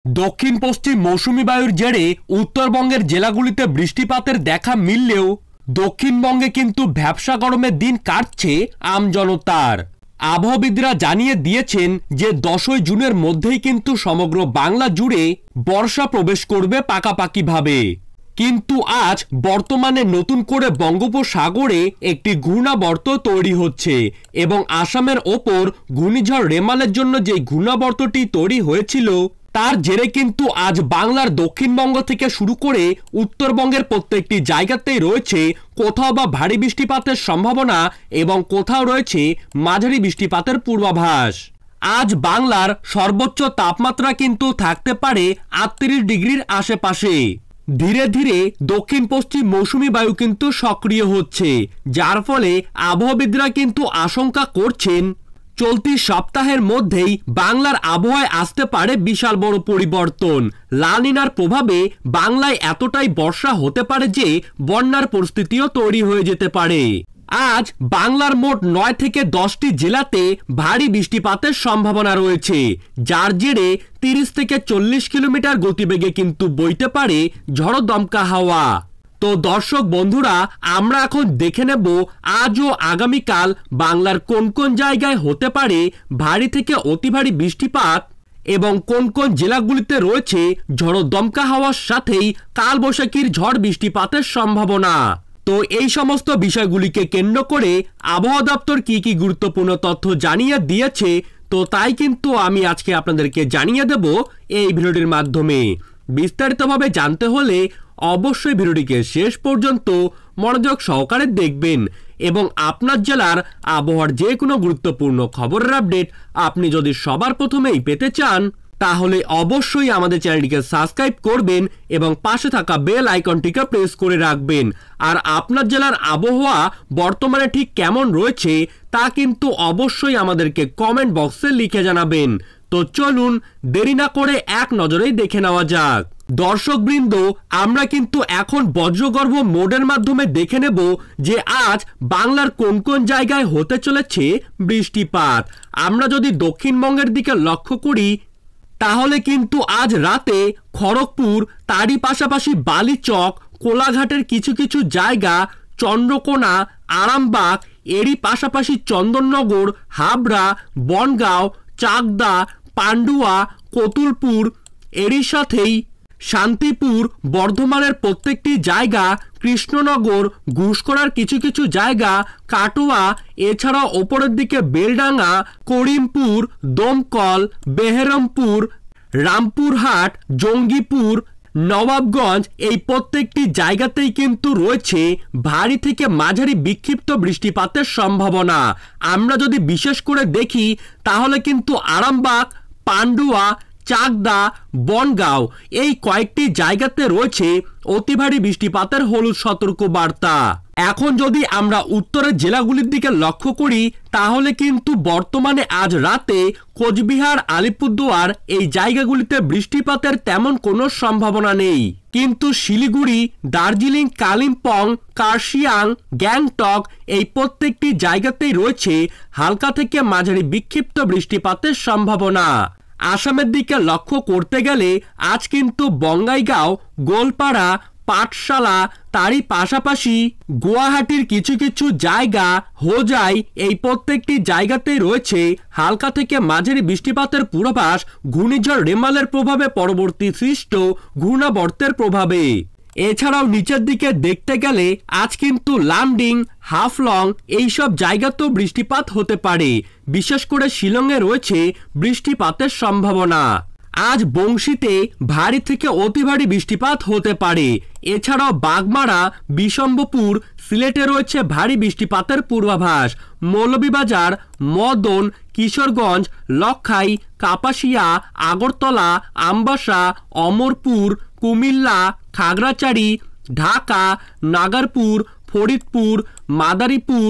দক্ষিণ পশ্চিম মৌসুমি বায়ুর জেরে উত্তরবঙ্গের জেলাগুলিতে বৃষ্টিপাতের দেখা মিললেও দক্ষিণবঙ্গে কিন্তু ভ্যাপসা গরমের দিন কাটছে আমজনতার। আবহাওয়াবিদরা জানিয়ে দিয়েছেন যে 10ই জুনের মধ্যেই কিন্তু সমগ্র বাংলা জুড়ে বর্ষা প্রবেশ করবে পাকাপাকিভাবে। কিন্তু আজ বর্তমানে নতুন করে বঙ্গোপসাগরে একটি ঘূর্ণাবর্ত তৈরি হচ্ছে এবং আসামের ওপর ঘূর্ণিঝড় রেমালের জন্য যে ঘূর্ণাবর্তটি তৈরি হয়েছিল তার জেরে কিন্তু আজ বাংলার দক্ষিণবঙ্গ থেকে শুরু করে উত্তরবঙ্গের প্রত্যেকটি জায়গাতেই রয়েছে কোথাও বা ভারী বৃষ্টিপাতের সম্ভাবনা এবং কোথাও রয়েছে মাঝারি বৃষ্টিপাতের পূর্বাভাস। আজ বাংলার সর্বোচ্চ তাপমাত্রা কিন্তু থাকতে পারে 38 ডিগ্রির আশেপাশে। ধীরে ধীরে দক্ষিণ পশ্চিম মৌসুমি বায়ু কিন্তু সক্রিয় হচ্ছে, যার ফলে আবহাওয়াবিদরা কিন্তু আশঙ্কা করছেন চলতি সপ্তাহের মধ্যেই বাংলার আবহাওয়ায় আসতে পারে বিশাল বড় পরিবর্তন। লা নিনার প্রভাবে বাংলায় এতটাই বর্ষা হতে পারে যে বন্যার পরিস্থিতিও তৈরি হয়ে যেতে পারে। আজ বাংলার মোট 9 থেকে 10টি জেলাতে ভারী বৃষ্টিপাতের সম্ভাবনা রয়েছে, যার জেরে 30 থেকে 40 কিলোমিটার গতিবেগে কিন্তু বইতে পারে ঝড়ো দমকা হাওয়া। তো দর্শক বন্ধুরা, আমরা এখন দেখে নেব আজ ও আগামীকাল বাংলার কোন কোন জায়গায় হতে পারে ভারী থেকে অতি ভারী বৃষ্টিপাত এবং কোন কোন জেলাগুলিতে রয়েছে ঝড়ো দমকা হাওয়ার সাথেই কালবৈশাখীর ঝড় বৃষ্টিপাতের সম্ভাবনা। তো এই সমস্ত বিষয়গুলিকে কেন্দ্র করে আবহাওয়া দপ্তর কি কি গুরুত্বপূর্ণ তথ্য জানিয়ে দিয়েছে, তো তাই কিন্তু আমি আজকে আপনাদেরকে জানিয়ে দেব এই ভিডিওটির মাধ্যমে। বিস্তারিতভাবে জানতে হলে অবশ্যই ভিডিওটিকে শেষ পর্যন্ত মনোযোগ সহকারে দেখবেন এবং আপনার জেলার আবহাওয়ার যে কোনো গুরুত্বপূর্ণ খবরের আপডেট আপনি যদি সবার প্রথমেই পেতে চান তাহলে অবশ্যই আমাদের চ্যানেলটিকে সাবস্ক্রাইব করবেন এবং পাশে থাকা বেল আইকনটিকে প্রেস করে রাখবেন। আর আপনার জেলার আবহাওয়া বর্তমানে ঠিক কেমন রয়েছে তা কিন্তু অবশ্যই আমাদেরকে কমেন্ট বক্সে লিখে জানাবেন। তো চলুন দেরি না করে এক নজরেই দেখে নেওয়া যাক। দর্শকবৃন্দ, আমরা কিন্তু এখন বজ্রগর্ভ মোডের মাধ্যমে দেখে নেব যে আজ বাংলার কোন কোন জায়গায় হতে চলেছে বৃষ্টিপাত। আমরা যদি দক্ষিণবঙ্গের দিকে লক্ষ্য করি তাহলে কিন্তু আজ রাতে খড়গপুর, তারই পাশাপাশি বালিচক, কোলাঘাটের কিছু কিছু জায়গা, চন্দ্রকোনা, আরামবাগ, এরই পাশাপাশি চন্দননগর, হাবড়া, বনগাঁও, চাকদা, পান্ডুয়া, কতুলপুর, এরই সাথেই শান্তিপুর, বর্ধমানের প্রত্যেকটি জায়গা, কৃষ্ণনগর, ঘুষকরার কিছু কিছু জায়গা, কাটোয়া, এছাড়াও ওপরের দিকে বেলডাঙ্গা, করিমপুর, দমকল, বেহরমপুর, রামপুরহাট, জঙ্গিপুর, নবাবগঞ্জ, এই প্রত্যেকটি জায়গাতেই কিন্তু রয়েছে ভারী থেকে মাঝারি বিক্ষিপ্ত বৃষ্টিপাতের সম্ভাবনা। আমরা যদি বিশেষ করে দেখি তাহলে কিন্তু আরামবাগ, পান্ডুয়া, চাকদা, বনগাঁও এই কয়েকটি জায়গাতে রয়েছে অতি ভারী বৃষ্টিপাতের হলুদ সতর্ক বার্তা। এখন যদি আমরা উত্তরের জেলাগুলির দিকে লক্ষ্য করি তাহলে কিন্তু বর্তমানে আজ রাতে কোচবিহার, আলিপুরদুয়ার এই জায়গাগুলিতে বৃষ্টিপাতের তেমন কোনো সম্ভাবনা নেই। কিন্তু শিলিগুড়ি, দার্জিলিং, কালিম্পং, কার্শিয়াং, গ্যাংটক এই প্রত্যেকটি জায়গাতেই রয়েছে হালকা থেকে মাঝারি বিক্ষিপ্ত বৃষ্টিপাতের সম্ভাবনা। আসামের দিকে লক্ষ্য করতে গেলে আজ কিন্তু বঙ্গাইগাঁও, গোলপাড়া, পাঠশালা, তারই পাশাপাশি গুয়াহাটির কিছু কিছু জায়গা, হোজাই এই প্রত্যেকটি জায়গাতেই রয়েছে হালকা থেকে মাঝারি বৃষ্টিপাতের পূর্বাভাস ঘূর্ণিঝড় রেমালের প্রভাবে পরবর্তী সৃষ্ট ঘূর্ণাবর্তের প্রভাবে। এছাড়াও নিচের দিকে দেখতে গেলে আজ কিন্তু লামডিং, হাফলং এইসব জায়গাতেও বৃষ্টিপাত হতে পারে। বিশেষ করে শিলংয়ে রয়েছে বৃষ্টিপাতের সম্ভাবনা। আজ বংশীতে ভারী থেকে অতি ভারী বৃষ্টিপাত হতে পারে। এছাড়াও বাগমারা, বিশম্বপুর, সিলেটে রয়েছে ভারী বৃষ্টিপাতের পূর্বাভাস। মৌলভীবাজার, মদন, কিশোরগঞ্জ, লক্ষাই, কাপাসিয়া, আগরতলা, আমবাসা, অমরপুর, কুমিল্লা, খাগড়াছড়ি, ঢাকা, নাগারপুর, ফরিদপুর, মাদারীপুর,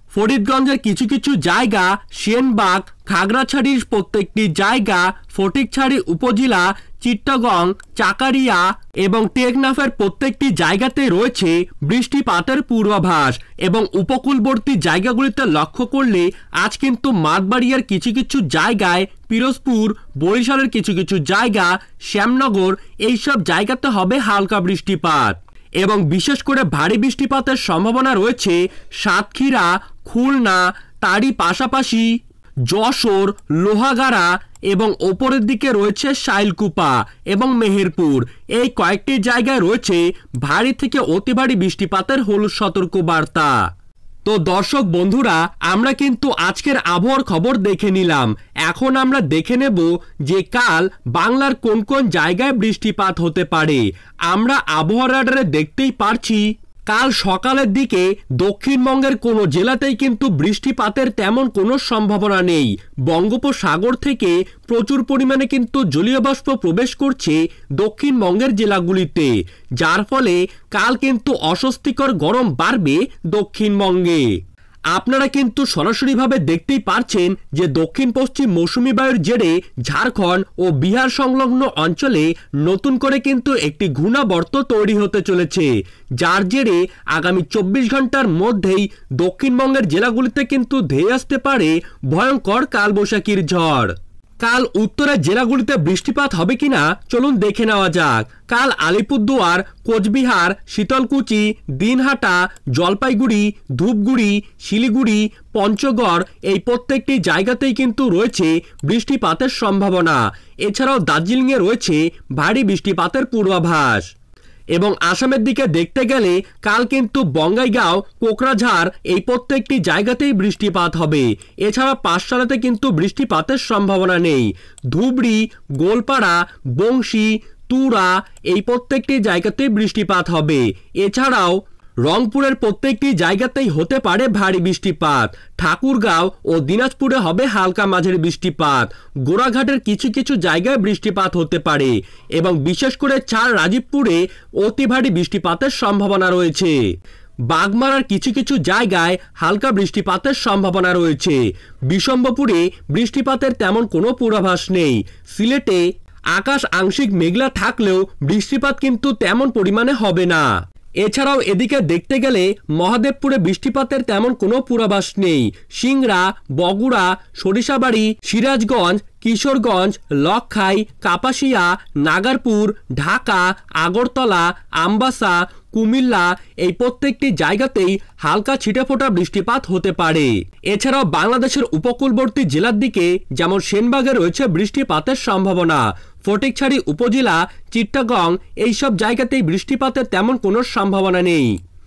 ফরিদগঞ্জের কিছু কিছু জায়গা, সেনবাগ, খাগড়াছড়ির প্রত্যেকটি জায়গা, ফটিকছড়ি উপজেলা, চিট্টাগং, চাকারিয়া এবং টেকনাফের প্রত্যেকটি জায়গাতে রয়েছে বৃষ্টিপাতের পূর্বাভাস। এবং উপকূলবর্তী জায়গাগুলিতে লক্ষ্য করলে আজ কিন্তু মাঠবাড়িয়ার কিছু কিছু জায়গায়, পিরোজপুর, বরিশালের কিছু কিছু জায়গা, শ্যামনগর, এইসব জায়গাতে হবে হালকা বৃষ্টিপাত। এবং বিশেষ করে ভারী বৃষ্টিপাতের সম্ভাবনা রয়েছে সাতক্ষীরা, খুলনা, তারই পাশাপাশি যশোর, লোহাগাড়া এবং ওপরের দিকে রয়েছে শাইলকুপা এবং মেহেরপুর। এই কয়েকটি জায়গায় রয়েছে ভারী থেকে অতি ভারী বৃষ্টিপাতের হলুদ সতর্কবার্তা। তো দর্শক বন্ধুরা, আমরা কিন্তু আজকের আবহাওয়ার খবর দেখে নিলাম। এখন আমরা দেখে নেব যে কাল বাংলার কোন কোন জায়গায় বৃষ্টিপাত হতে পারে। আমরা আবহাওয়া রাডারে দেখতেই পারছি কাল সকালের দিকে দক্ষিণবঙ্গের কোনো জেলাতেই কিন্তু বৃষ্টিপাতের তেমন কোনো সম্ভাবনা নেই। বঙ্গোপসাগর থেকে প্রচুর পরিমাণে কিন্তু জলীয় বাষ্প প্রবেশ করছে দক্ষিণবঙ্গের জেলাগুলিতে, যার ফলে কাল কিন্তু অস্বস্তিকর গরম বাড়বে দক্ষিণবঙ্গে। আপনারা কিন্তু সরাসরিভাবে দেখতেই পারছেন যে দক্ষিণ পশ্চিম মৌসুমী বায়ুর জেরে ঝাড়খণ্ড ও বিহার সংলগ্ন অঞ্চলে নতুন করে কিন্তু একটি ঘূর্ণাবর্ত তৈরি হতে চলেছে, যার জেরে আগামী 24 ঘন্টার মধ্যেই দক্ষিণবঙ্গের জেলাগুলিতে কিন্তু ধেয়ে আসতে পারে ভয়ঙ্কর কালবৈশাখীর ঝড়। কাল উত্তরের জেলাগুলিতে বৃষ্টিপাত হবে কিনা চলুন দেখে নেওয়া যাক। কাল আলিপুরদুয়ার, কোচবিহার, শীতলকুচি, দিনহাটা, জলপাইগুড়ি, ধূপগুড়ি, শিলিগুড়ি, পঞ্চগড় এই প্রত্যেকটি জায়গাতেই কিন্তু রয়েছে বৃষ্টিপাতের সম্ভাবনা। এছাড়াও দার্জিলিংয়ে রয়েছে ভারী বৃষ্টিপাতের পূর্বাভাস। এবং আসামের দিকে দেখতে গেলে কাল কিন্তু বঙ্গাইগাঁও, কোকরাঝাড় এই প্রত্যেকটি জায়গাতেই বৃষ্টিপাত হবে। এছাড়া পাঠশালাতে কিন্তু বৃষ্টিপাতের সম্ভাবনা নেই। ধুবড়ি, গোলপাড়া, বংশী, তুরা এই প্রত্যেকটি জায়গাতেই বৃষ্টিপাত হবে। এছাড়াও রংপুরের প্রত্যেকটি জায়গাতেই হতে পারে ভারী বৃষ্টিপাত। ঠাকুরগাঁও ও দিনাজপুরে হবে হালকা মাঝারি বৃষ্টিপাত। গোড়াঘাটের কিছু কিছু জায়গায় বৃষ্টিপাত হতে পারে এবং বিশেষ করে রাজীবপুরে অতি ভারী বৃষ্টিপাতের সম্ভাবনা রয়েছে। বাগমারার কিছু কিছু জায়গায় হালকা বৃষ্টিপাতের সম্ভাবনা রয়েছে। বিশম্বপুরে বৃষ্টিপাতের তেমন কোনো পূর্বাভাস নেই। সিলেটে আকাশ আংশিক মেঘলা থাকলেও বৃষ্টিপাত কিন্তু তেমন পরিমাণে হবে না। এছাড়াও এদিকে দেখতে গেলে মহাদেবপুরে বৃষ্টিপাতের তেমন কোনো পূর্বাভাস নেই। সিংড়া, বগুড়া, সরিষাবাড়ি, সিরাজগঞ্জ, কিশোরগঞ্জ, লক্ষাই, কাপাসিয়া, নাগারপুর, ঢাকা, আগরতলা, আমবাসা, কুমিল্লা এই প্রত্যেকটি জায়গাতেই হালকা ছিটেফোঁটা বৃষ্টিপাত হতে পারে। এছাড়াও বাংলাদেশের উপকূলবর্তী জেলার দিকে যেমন সেনবাগে রয়েছে বৃষ্টিপাতের সম্ভাবনা। ফটিকছড়ি উপজেলা, চিট্টাগং এইসব জায়গাতেই বৃষ্টিপাতের তেমন কোনো সম্ভাবনা নেই।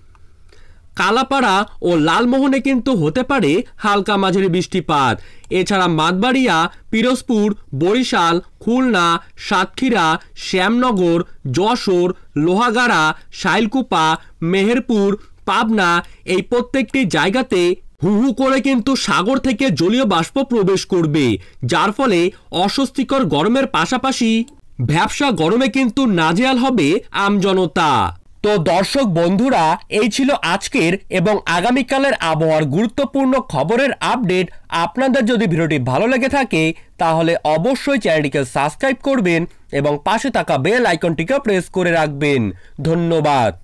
কালাপাড়া ও লালমোহনে কিন্তু হতে পারে হালকা মাঝারি বৃষ্টিপাত। এছাড়া মাঠবাড়িয়া, পিরোজপুর, বরিশাল, খুলনা, সাতক্ষীরা, শ্যামনগর, যশোর, লোহাগাড়া, শাইলকুপা, মেহেরপুর, পাবনা এই প্রত্যেকটি জায়গাতে হু হু করে কিন্তু সাগর থেকে জলীয় বাষ্প প্রবেশ করবে, যার ফলে অস্বস্তিকর গরমের পাশাপাশি ভ্যাপসা গরমে কিন্তু নাজেহাল হবে আমজনতা। তো দর্শক বন্ধুরা, এই ছিল আজকের এবং আগামীকালের আবহাওয়ার গুরুত্বপূর্ণ খবরের আপডেট। আপনাদের যদি ভিডিওটি ভালো লেগে থাকে তাহলে অবশ্যই চ্যানেলটিকে সাবস্ক্রাইব করবেন এবং পাশে থাকা বেল আইকনটিকে প্রেস করে রাখবেন। ধন্যবাদ।